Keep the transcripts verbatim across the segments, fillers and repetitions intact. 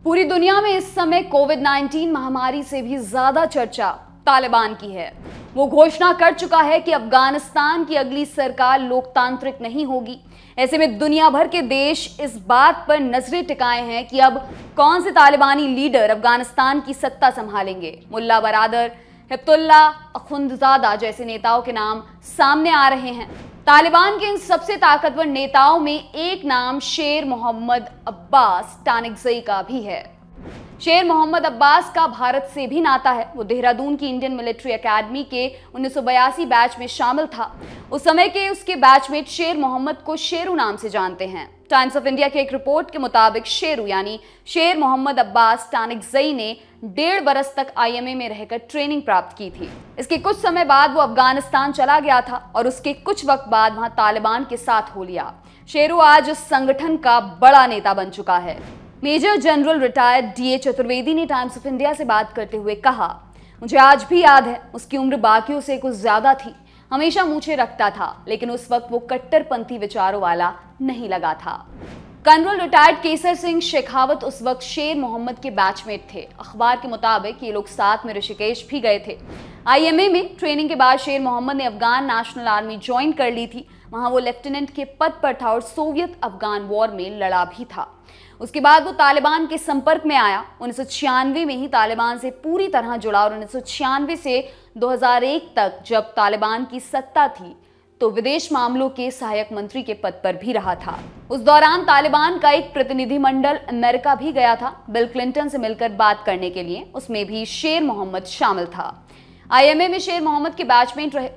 पूरी दुनिया में इस समय कोविड नाइनटीन महामारी से भी ज्यादा चर्चा तालिबान की है। वो घोषणा कर चुका है कि अफगानिस्तान की अगली सरकार लोकतांत्रिक नहीं होगी। ऐसे में दुनिया भर के देश इस बात पर नजरें टिकाए हैं कि अब कौन से तालिबानी लीडर अफगानिस्तान की सत्ता संभालेंगे। मुल्ला बरादर, हिब्बतुल्लाह अखुंदजादा जैसे नेताओं के नाम सामने आ रहे हैं। तालिबान के इन सबसे ताकतवर नेताओं में एक नाम शेर मोहम्मद अब्बास टानिकजई का भी है। शेर मोहम्मद अब्बास का भारत से भी नाता है। वो देहरादून की इंडियन मिलिट्री एकेडमी के उन्नीस सौ बयासी बैच में शामिल था। उस समय के उसके बैचमेट शेर मोहम्मद को शेरू नाम से जानते हैं। टाइम्स ऑफ इंडिया के एक रिपोर्ट के मुताबिक शेरू यानी शेर मोहम्मद अब्बास टानिकजई ने डेढ़ बरस तक आईएमए में रहकर ट्रेनिंग प्राप्त की थी। इसके कुछ समय बाद वो अफगानिस्तान चला गया था और उसके कुछ वक्त बाद वहां तालिबान के साथ हो लिया। शेरू आज उस संगठन का बड़ा नेता बन चुका है। Major general retired DA Chaturvedi ने टाइम्स ऑफ इंडिया से बात करते हुए कहा, मुझे आज भी याद है उसकी उम्र बाकियों से कुछ ज्यादा थी। हमेशा मूछें रखता था, लेकिन उस वक्त वो कट्टरपंथी विचारों वाला नहीं लगा था। कर्नल रिटायर्ड केसर सिंह शेखावत उस वक्त शेर मोहम्मद के बैचमेट थे। अखबार के मुताबिक ये लोग साथ में ऋषिकेश भी गए थे। आईएमए में ट्रेनिंग के बाद शेर मोहम्मद ने अफगान नेशनल आर्मी ज्वाइन कर ली थी। वहां वो लेफ्टिनेंट के पद पर था और सोवियत अफगान वॉर में लड़ा भी था। उसके बाद वो तालिबान के संपर्क में आया। उन्नीस सौ छियानवे में ही तालिबान से पूरी तरह जुड़ा और उन्नीस सौ छियानवे से दो हज़ार एक तक जब तालिबान की सत्ता थी तो विदेश मामलों के सहायक मंत्री के पद पर भी रहा था। उस दौरान तालिबान का एक प्रतिनिधिमंडल अमेरिका भी गया था बिल क्लिंटन से मिलकर बात करने के लिए। उसमें भी शेर मोहम्मद शामिल था। आईएमए में शेर मोहम्मद के बैचमेट रहे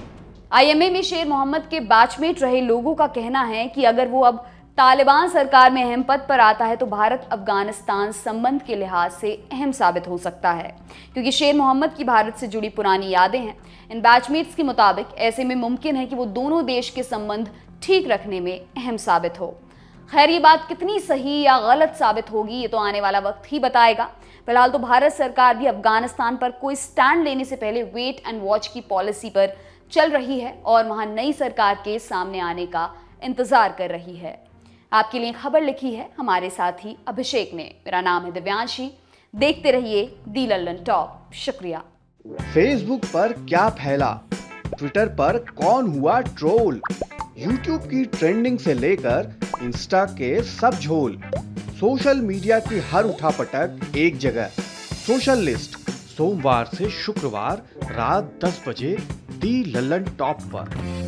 आईएमए में शेर मोहम्मद के बैचमेट रहे लोगों का कहना है कि अगर वो अब तालिबान सरकार में अहम पद पर आता है तो भारत अफगानिस्तान संबंध के लिहाज से अहम साबित हो सकता है, क्योंकि शेर मोहम्मद की भारत से जुड़ी पुरानी यादें हैं। इन बैचमेट्स के मुताबिक ऐसे में मुमकिन है कि वो दोनों देश के संबंध ठीक रखने में अहम साबित हो। खैर, ये बात कितनी सही या गलत साबित होगी ये तो आने वाला वक्त ही बताएगा। फिलहाल तो भारत सरकार भी अफगानिस्तान पर कोई स्टैंड लेने से पहले वेट एंड वॉच की पॉलिसी पर चल रही है और वहां नई सरकार के सामने आने का इंतजार कर रही है। आपके लिए खबर लिखी है हमारे साथी अभिषेक ने। मेरा नाम है दिव्यांशी। देखते रहिए दी लल्लन टॉप। शुक्रिया। फेसबुक पर क्या फैला, ट्विटर पर कौन हुआ ट्रोल, यूट्यूब की ट्रेंडिंग से लेकर इंस्टा के सब झोल, सोशल मीडिया की हर उठापटक एक जगह। सोशल लिस्ट सोमवार से शुक्रवार रात दस बजे दी लल्लन टॉप पर।